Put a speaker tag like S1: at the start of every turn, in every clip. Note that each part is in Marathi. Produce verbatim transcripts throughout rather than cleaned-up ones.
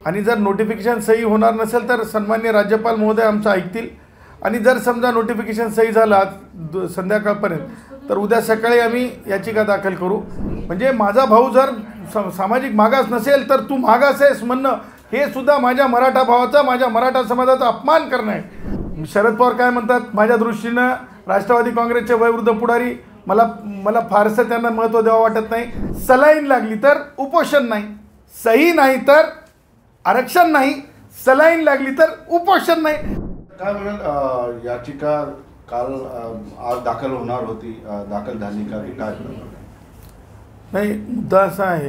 S1: आणि जर नोटिफिकेशन सही होणार नसेल तर सन्माननीय राज्यपाल महोदय आमचं ऐकतील आणि जर समजा नोटिफिकेशन सही झालं आज संध्याकाळपर्यंत तर उद्या सकाळी आम्ही याचिका दाखल करू। म्हणजे माझा भाऊ जर सामाजिक मागास नसेल तर तू मागास आहेस म्हणणं हे सुद्धा माझ्या मराठा भावाचा माझ्या मराठा समाजाचा अपमान करणं आहे। शरद पवार काय म्हणतात, माझ्या दृष्टीनं राष्ट्रवादी काँग्रेसचे वयोवृद्ध पुढारी मला मला फारसं त्यांना महत्त्व द्यावं वाटत नाही। सलाईन लागली तर उपोषण नाही, सही नाही तर आरक्षण नाही, सलाईन लागली तर उपोषण नाही।
S2: काय म्हणाल याचिका काल आज दाखल होणार होती, दाखल झाली का की काय?
S1: नाही, मुद्दा असा आहे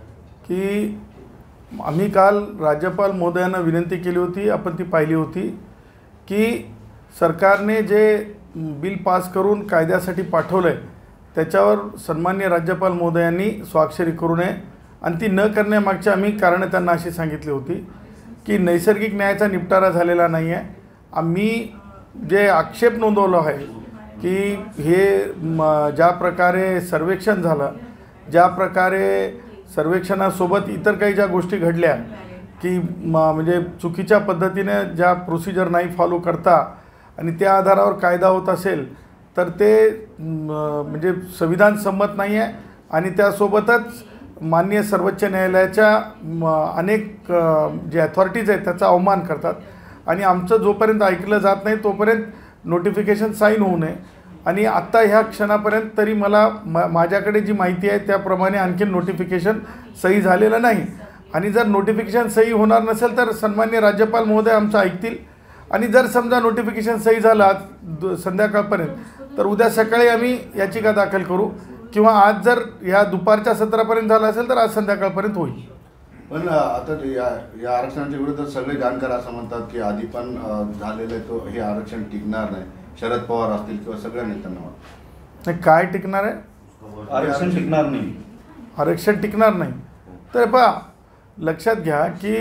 S1: की आम्ही काल राज्यपाल महोदयांना विनंती केली होती, आपण ती पाहिली होती की सरकारने जे बिल पास करून कायद्यासाठी पाठवलं आहे त्याच्यावर सन्माननीय राज्यपाल महोदयांनी स्वाक्षरी करू नये आणि ती न करण्यामागची आम्ही कारणं त्यांना अशी सांगितली होती की नैसर्गिक न्यायाचा निपटारा झालेला नाही आहे। आम्ही जे आक्षेप नोंदवला आहे की हे ज्या प्रकारे सर्वेक्षण झालं, ज्या प्रकारे सर्वेक्षणासोबत इतर काही ज्या गोष्टी घडल्या की म्हणजे चुकीच्या पद्धतीने ज्या प्रोसिजर नाही फॉलो करता आणि त्या आधारावर कायदा होत असेल तर ते म्हणजे संविधान संमत नाही आहे आणि त्यासोबतच माननीय सर्वोच्च न्यायालयाच्या अनेक जे अथॉरिटीज आहेत त्याचा अवमान करतात आणि आमचं जोपर्यंत ऐकलं जात नाही तोपर्यंत नोटिफिकेशन साईन होऊ नये। आणि आत्ता ह्या क्षणापर्यंत तरी मला मा माझ्याकडे जी माहिती आहे त्याप्रमाणे आणखी नोटिफिकेशन सही झालेलं नाही आणि जर नोटिफिकेशन सही होणार नसेल तर सन्माननीय राज्यपाल महोदय आमचं ऐकतील आणि जर समजा नोटिफिकेशन सही झालं आज संध्याकाळपर्यंत तर उद्या सकाळी आम्ही याचिका दाखल करू किंवा आज जर ह्या दुपारच्या सत्रापर्यंत झालं असेल तर आज संध्याकाळपर्यंत होईल।
S2: पण आता या या आरक्षणाच्या विरोधात सगळे जाणकार असं म्हणतात की आधी पण झालेलं तो हे आरक्षण टिकणार नाही, शरद पवार असतील किंवा सगळ्या नेत्यांना वाटतं।
S1: नाही, काय टिकणार आहे?
S2: आरक्षण टिकणार नाही,
S1: आरक्षण टिकणार नाही तर पहा लक्षात घ्या की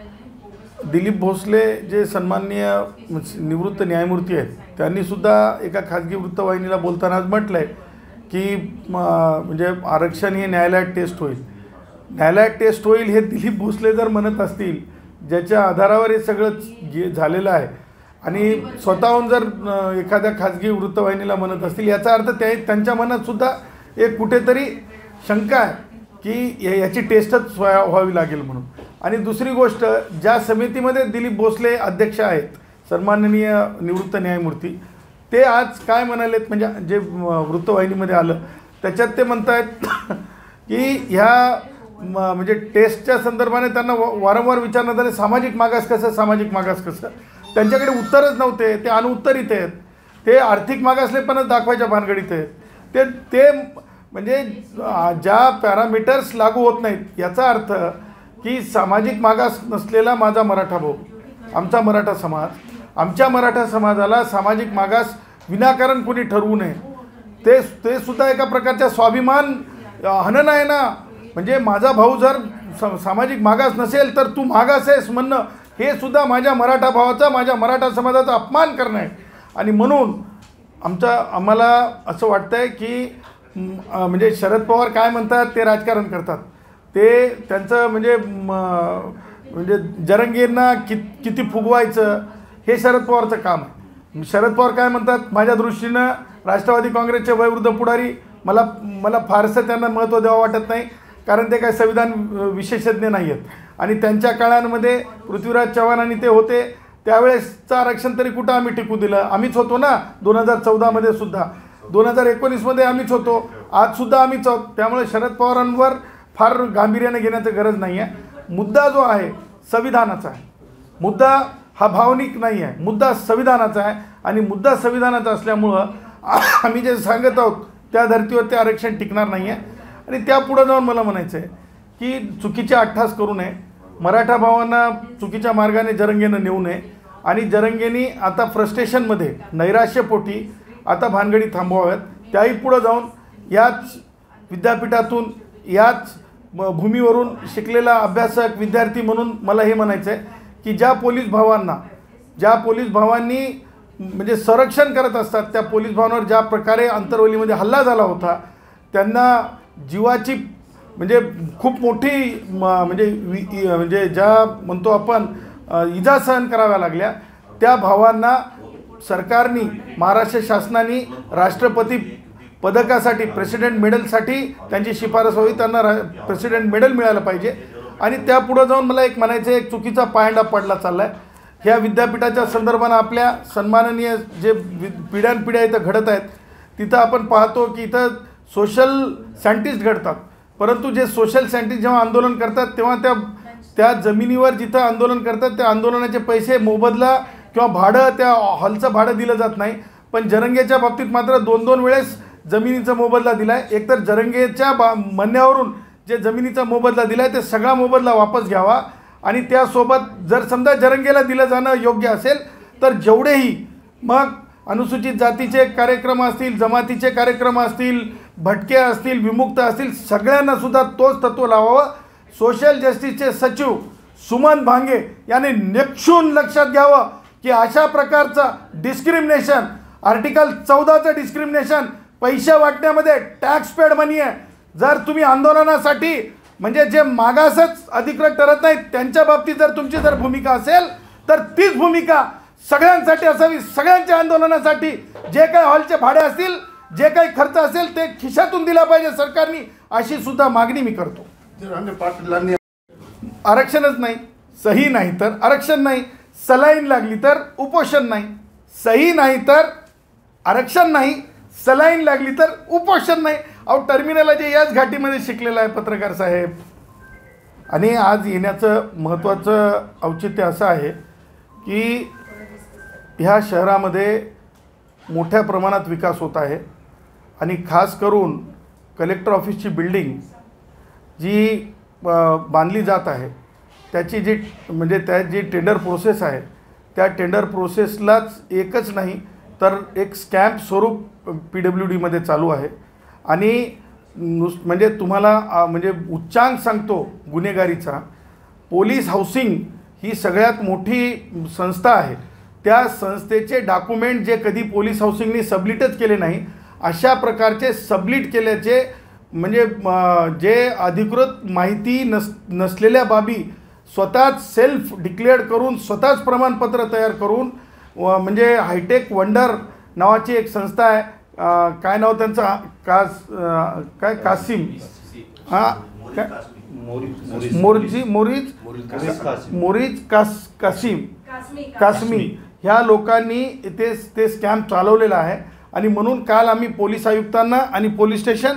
S1: दिलीप भोसले जे सन्माननीय निवृत्त न्यायमूर्ती आहेत त्यांनीसुद्धा एका खाजगी वृत्तवाहिनीला बोलताना आज म्हटलं आहे की म्हणजे आरक्षण हे न्यायालयात टेस्ट होईल। न्यायालयात टेस्ट होईल हे दिलीप भोसले जर म्हणत असतील ज्याच्या आधारावर हे सगळं जे झालेलं आहे आणि स्वतःहून जर एखाद्या खाजगी वृत्तवाहिनीला म्हणत असतील याचा अर्थ त्या त्यांच्या मनातसुद्धा एक कुठेतरी शंका आहे की याची टेस्टच व्हावी लागेल म्हणून। आणि दुसरी गोष्ट, ज्या समितीमध्ये दिलीप भोसले अध्यक्ष आहेत सन्माननीय निवृत्त न्यायमूर्ती ते आज काय म्हणालेत म्हणजे जे वृत्तवाहिनीमध्ये आलं त्याच्यात ते म्हणत आहेत की ह्या म्हणजे टेस्टच्या संदर्भाने त्यांना वारंवार विचारण्यात आले सामाजिक मागास कसं सामाजिक मागास कसं त्यांच्याकडे उत्तरच नव्हते, ते अनुत्तरित आहेत, ते आर्थिक मागासलेपणच दाखवायच्या भानगडीत आहेत। ते ते म्हणजे ज्या पॅरामीटर्स लागू होत नाहीत याचा अर्थ की सामाजिक मागास नसलेला माझा मराठा भाऊ, आमचा मराठा समाज, आमच्या मराठा समाजाला सामाजिक मागास विनाकारण कोणी ठरवू नये ते ते सुद्धा एका प्रकारचा स्वाभिमान हनन आहे ना। म्हणजे माझा भाऊ जर सामाजिक मागास नसेल तर तू मागास आहेस म्हणणं हे सुद्धा माझ्या मराठा भावाचा माझ्या मराठा समाजाचा अपमान करणं आहे। आणि म्हणून आमचा आम्हाला असं वाटतं आहे की म्हणजे शरद पवार काय म्हणतात ते राजकारण करतात, ते त्यांचं म्हणजे म्हणजे जरंगींना कि किती फुगवायचं हे शरद पवारचं काम आहे। शरद पवार काय म्हणतात, माझ्या दृष्टीनं राष्ट्रवादी काँग्रेसचे वयोवृद्ध पुढारी मला मला फारसं त्यांना महत्त्व द्यावं वाटत नाही कारण ते काय संविधान विशेषज्ञ नाही आहेत आणि त्यांच्या काळांमध्ये पृथ्वीराज चव्हाण आणि ते होते त्यावेळेसचं आरक्षण तरी कुठं आम्ही टिकू दिलं, आम्हीच होतो ना दोन हजार चौदामध्ये सुद्धा, दोन हजार एकोणीसमध्ये आम्हीच होतो, आजसुद्धा आम्हीच आहोत। त्यामुळे शरद पवारांवर फार गांभीर्याने घेण्याची गरज नाही आहे। मुद्दा जो आहे संविधानाचा आहे, मुद्दा हा भावनिक नाही आहे, मुद्दा संविधानाचा आहे आणि मुद्दा संविधानाचा असल्यामुळं आम्ही जे सांगत आहोत त्या धर्तीवर ते आरक्षण टिकणार नाही आहे। आणि त्यापुढं जाऊन मला म्हणायचं आहे की चुकीचे अट्टहास करू नये, मराठा भावांना चुकीच्या मार्गाने जरंगेनं नेऊ नये आणि जरंगेनी आता फ्रस्ट्रेशनमध्ये नैराश्यपोटी आता भानगडी थांबवाव्यात। त्याही पुढं जाऊन याच विद्यापीठातून याच भूमीवरून शिकलेला अभ्यासक विद्यार्थी म्हणून मला हे म्हणायचं आहे की ज्या पोलीस भावांना ज्या पोलीस भावांनी म्हणजे संरक्षण करत असतात त्या पोलीस भावांवर ज्या प्रकारे अंतरवलीमध्ये हल्ला झाला होता त्यांना जीवाची म्हणजे खूप मोठी म म्हणजे वि म्हणजे ज्या म्हणतो आपण इजा सहन कराव्या लागल्या, त्या भावांना सरकारने, महाराष्ट्र शासनाने राष्ट्रपती पदकासाठी, प्रेसिडेंट मेडलसाठी त्यांची शिफारस व्हावी, त्यांना रा प्रेसिडेंट मेडल मिळालं पाहिजे. आणि त्यापुढं जाऊन मला एक म्हणायचं आहे, एक चुकीचा पायंडा पडला चालला आहे. ह्या विद्यापीठाच्या संदर्भानं आपल्या सन्माननीय जे वि पिढ्यानपिढ्या इथं घडत आहेत, तिथं आपण पाहतो की इथं सोशल सायंटिस्ट घडतात, परंतु जे सोशल सायंटिस्ट जेव्हा आंदोलन करतात तेव्हा त्या त्या जमिनीवर जिथं आंदोलन करतात त्या आंदोलनाचे पैसे, मोबदला किंवा भाडं, त्या हॉलचं भाडं दिलं जात नाही. पण जरंगेच्या बाबतीत मात्र दोन दोन वेळेस जमिनीचा मोबदला दिला आहे. एकतर जरंगेच्या बा म्हणण्यावरून जे जमिनीचा मोबदला दिला आहे ते सगळा मोबदला वापस घ्यावा, आणि त्यासोबत जर समजा जरंगेला दिलं जाणं योग्य असेल तर जेवढेही मग अनुसूचित जातीचे कार्यक्रम असतील, जमातीचे कार्यक्रम असतील, भटके असतील, विमुक्त असतील, सगळ्यांना सुद्धा तोच तत्त्व लावावं. सोशल जस्टिसचे सचिव सुमन भांगे यांनी नेक्षून लक्षात घ्यावं की अशा प्रकारचं डिस्क्रिमिनेशन, आर्टिकल चौदाचं डिस्क्रिमिनेशन पैसे वाटण्यामध्ये टॅक्स पेड मनी आहे. जर तुम्ही आंदोलनासाठी म्हणजे जे मागासच अधिकृत ठरत नाहीत त्यांच्या बाबतीत जर तुमची जर भूमिका असेल तर तीच भूमिका सगळ्यांसाठी असावी. सगळ्यांच्या आंदोलनासाठी जे काही हॉलचे भाडे असतील, जे काही खर्च असेल ते खिशातून दिला पाहिजे सरकारने, अशी सुद्धा मागणी मी करतो.
S2: पाटीलांनी
S1: आरक्षणच नाही, सही नाही तर आरक्षण नाही, सलाईन लागली तर उपोषण नाही, सही नाही तर आरक्षण नाही, सलाईन लागली तर उपोषण नाही. अहो टर्मिनल जे याच घाटीमध्ये शिकलेला आहे पत्रकार साहेब. आणि आज येण्याचं महत्त्वाचं औचित्य असं आहे की ह्या शहरामध्ये मोठ्या प्रमाणात विकास होत आहे, आणि खास करून कलेक्टर ऑफिसची बिल्डिंग जी बांधली जात आहे त्याची जी म्हणजे त्या जी टेंडर प्रोसेस आहे त्या टेंडर प्रोसेसलाच एकच नाही तर एक स्कॅम्प स्वरूप पी डब्ल्यू डीमध्ये चालू आहे. आणि नुस म्हणजे तुम्हाला म्हणजे उच्चांक सांगतो गुन्हेगारीचा, पोलीस हाऊसिंग ही सगळ्यात मोठी संस्था आहे. त्या संस्थेचे डॉक्युमेंट जे कधी पोलीस हाऊसिंगनी सबलिटच केले नाही, अशा प्रकारचे सबलिट केल्याचे म्हणजे जे अधिकृत माहिती नस नसलेल्या बाबी स्वतःच सेल्फ डिक्लेअर्ड करून स्वतःच प्रमाणपत्र तयार करून म्हणजे हायटेक वंडर नावाची एक संस्था आहे, काय नाव त्यांचं, कास काय कासिम हां काय मोरजी मोरीज मोरीज कास कासिम कासमी ह्या लोकांनी ते ते स्कॅम चालवलेला आहे. आणि म्हणून काल आम्ही पोलीस आयुक्तांना आणि police station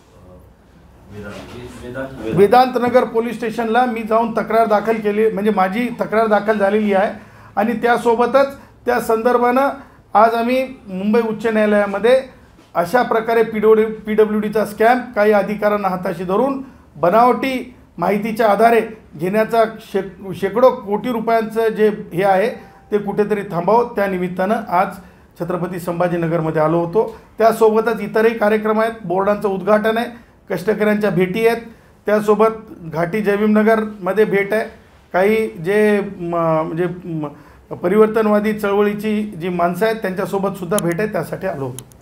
S1: Vedant Nagar police स्टेशनला मी जाऊन तक्रार दाखल केली, म्हणजे माझी तक्रार दाखल झालेली आहे. आणि त्यासोबतच त्या संदर्भानं आज आम्ही मुंबई उच्च न्यायालयामध्ये अशा प्रकारे पी डब्ल्यू पी डब्ल्यू डीचा स्कॅम काही अधिकाऱ्यांना हाताशी धरून बनावटी माहितीच्या आधारे घेण्याचा शे शेकडो कोटी रुपयांचं जे हे आहे ते कुठेतरी थांबावं, त्या निमित्तानं आज छत्रपती संभाजीनगरमध्ये आलो होतो. त्यासोबतच इतरही कार्यक्रम आहेत, बोर्डांचं उद्घाटन आहे, कष्टकऱ्यांच्या भेटी आहेत, त्यासोबत घाटी जयभीमनगरमध्ये भेट आहे, काही जे म्हणजे परिवर्तनवादी चळवळीची जी माणसं आहेत त्यांच्यासोबतसुद्धा भेट आहे, त्यासाठी आलो होतो.